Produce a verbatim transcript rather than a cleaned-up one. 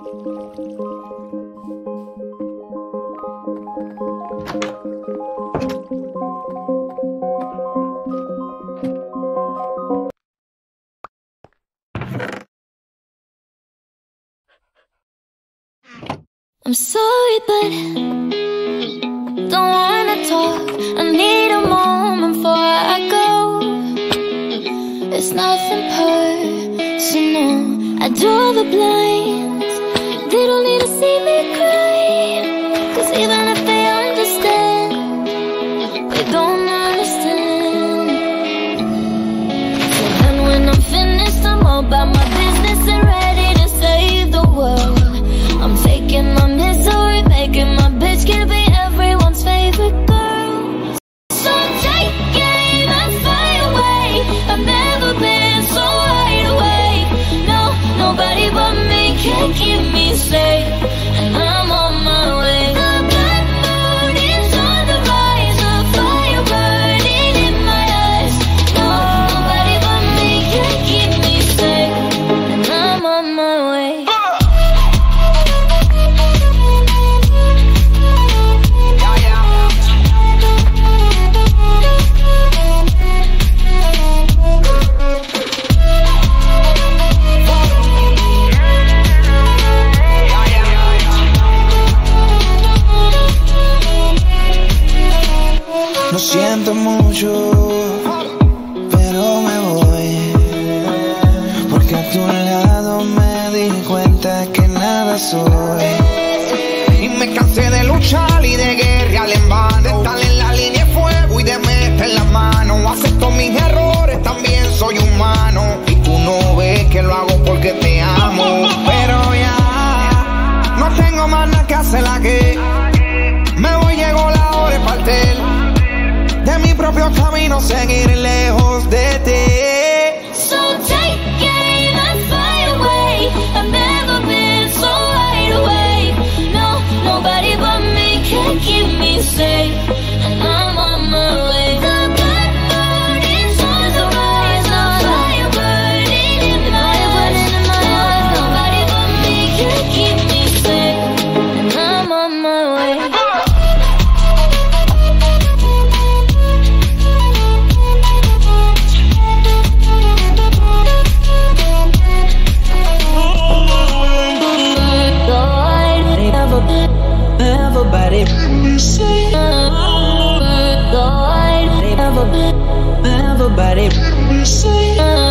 I'm sorry, but don't wanna talk. I need a moment before I go. It's nothing personal. I draw the blinds. They don't need to see me cry, 'cause even if they understand, they don't understand. So then when I'm finished, I'm all about my business and ready to save the world. I'm faking my misery, making my bitch can be everyone's favorite girl. So take aim and fly away. I've never been so wide awake. No, nobody but me can keep me safe, and I'm on my way. The black moon is on the rise, a fire burning in my eyes. No, nobody but me can keep me safe, and I'm on my way. Lo siento mucho, pero me voy, porque a tu lado me di cuenta que nada soy. Y me cansé de luchar y de guerrear en vano, de estar en la línea de fuego y de meter la mano. Acepto mis errores, también soy humano, y tú no ves que lo hago porque te amo. Pero ya no tengo más nada que hacer aquí. Me voy, llegó la hora de partir de mi propio camino, seguir lejos de ti. So take aim and fly away. I've never been so wide awake. No, nobody but me can keep me safe, and I'm on my way. The black moon is on the rise, a fire burning in my eyes. Nobody but me can keep me safe, and I'm on my way. Everybody, everybody, everybody.